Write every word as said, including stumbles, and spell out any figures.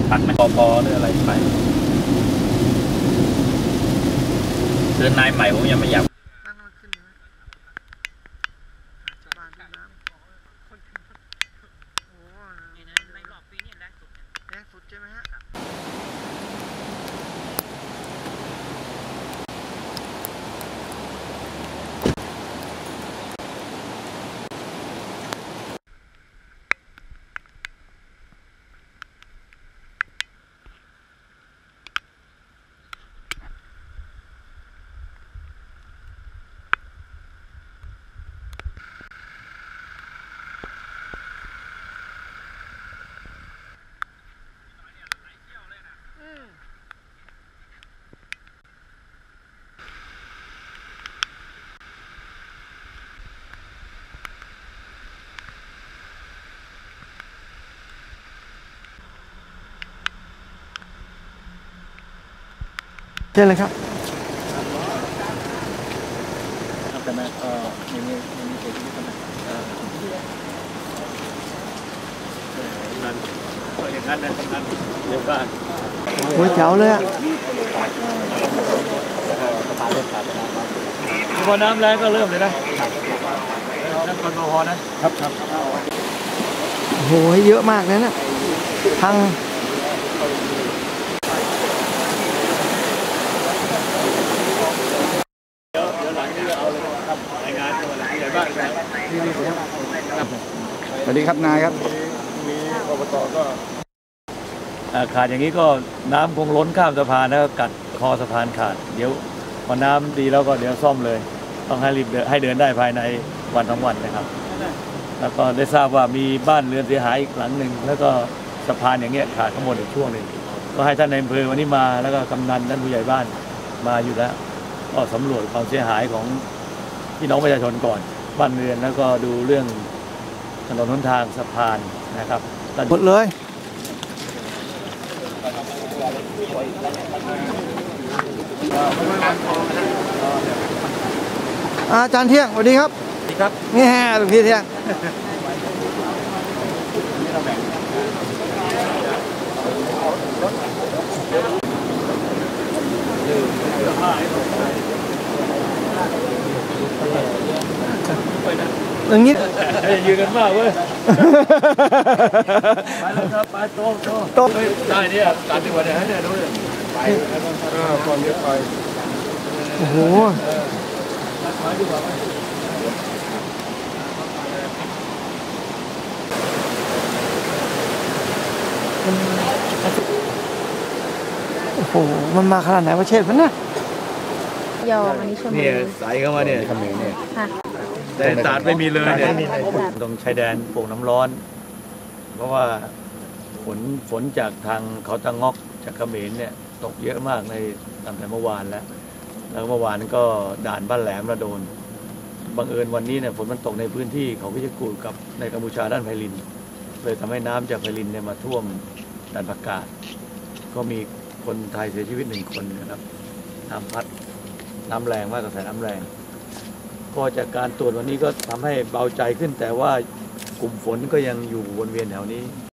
พักไหมปอปอหรืออะไรไปคือนายใหม่ผมยังไม่อยากเช่นเลยครับแต่แม่ก็ไม่มีไม่มีเสียชีวิตนะนั่นก็อย่างนั้นนะนั่นเดี๋ยวบ้านโอ้ยเจ๋วเลยอ่ะพอน้ำแรงก็เริ่มเลยนะน้ำคนพอนะครับครับโอ้โหเยอะมากเลยนะพังสวัสดีครับนายครับมีอบตก็ขาดอย่างนี้ก็น้ำคงล้นข้ามสะพานแล้วกัดคอสะพานขาดเดี๋ยวพอน้ำดีแล้วก็เดี๋ยวซ่อมเลยต้องให้รีบให้เดินได้ภายในวันทั้งวันนะครับแล้วก็ได้ทราบว่ามีบ้านเรือนเสียหายอีกหลังหนึ่งแล้วก็สะพานอย่างเงี้ยขาดทั้งหมดอีกช่วงหนึ่งก็ให้ท่านในอำเภอวันนี้มาแล้วก็กำนันท่านผู้ใหญ่บ้านมาอยู่แล้วก็สำรวจความเสียหายของพี่น้องประชาชนก่อนบ้านเรือนแล้วก็ดูเรื่องถนนหนทางสะพานนะครับหมดเลยอาจารย์เที่ยงสวัสดีครับสวัสดีครับนี่ฮะหลวงพี่เที่ยงอย่างนี้ยืนกันมากเว้ยไปแล้วครับไปโต๊ะโต๊ะโต๊ะได้เนี่ยการที่วันไหนเนี่ยดูเลยไปก่อนเยอะไปโอ้โหโอ้โหมันมาขนาดไหนวะเชษมันนะยอมอันนี้ชมเนี่ยใส่เข้ามาเนี่ยทำเองเนี่ยแต่ตาดไม่มีเลยเนี่ยตรงชายแดนโป่งน้ำร้อนเพราะว่าฝนฝนจากทางเขาตะงอกจากเขมรเนี่ยตกเยอะมากในตั้งแต่เมื่อวานแล้วแล้วเมื่อวานก็ด่านบ้านแหลมระโดนบังเอิญวันนี้เนี่ยฝนมันตกในพื้นที่ของพิจิตรกูกับในกัมพูชาด้านไพลินเลยทำให้น้ำจากไพลินเนี่ยมาท่วมด่านประกาศก็มีคนไทยเสียชีวิตหนึ่งคนนะครับน้ำพัดน้ำแรงมากกระแสน้ำแรงก็จากการตรวจวันนี้ก็ทำให้เบาใจขึ้นแต่ว่ากลุ่มฝนก็ยังอยู่วนเวียนแถวนี้